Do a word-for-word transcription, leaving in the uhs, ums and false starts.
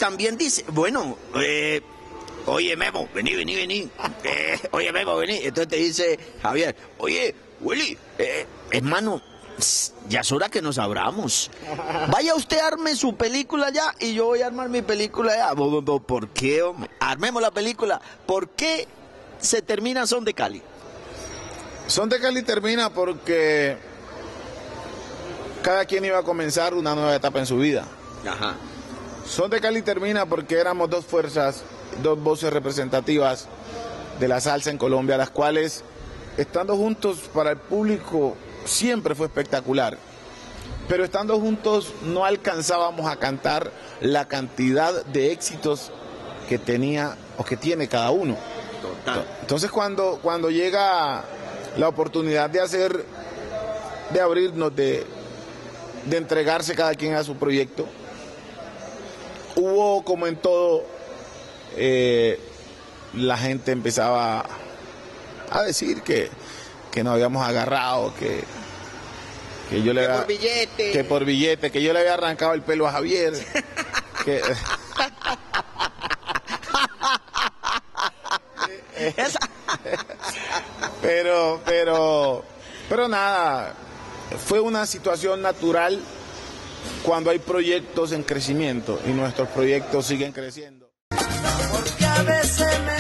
también dice, bueno, eh, oye Memo, vení, vení, vení, eh, oye Memo, vení. Entonces te dice Javier, oye, Willy, eh, hermano, ya es hora que nos abramos. Vaya usted, arme su película ya y yo voy a armar mi película ya. ¿Por qué, hombre? Armemos la película. ¿Por qué se termina Son de Cali? Son de Cali termina porque cada quien iba a comenzar una nueva etapa en su vida. Ajá. Son de Cali termina porque éramos dos fuerzas, dos voces representativas de la salsa en Colombia, las cuales, estando juntos para el público, siempre fue espectacular. Pero estando juntos no alcanzábamos a cantar la cantidad de éxitos que tenía o que tiene cada uno. Total. Entonces cuando, cuando llega la oportunidad de hacer, de abrirnos, de, de entregarse cada quien a su proyecto, hubo, como en todo, eh, la gente empezaba a decir que, que nos habíamos agarrado, que, que yo le que había, por billete. que por billete, que yo le había arrancado el pelo a Javier. que, Esa- pero, pero, pero nada, fue una situación natural cuando hay proyectos en crecimiento y nuestros proyectos siguen creciendo. Porque a veces me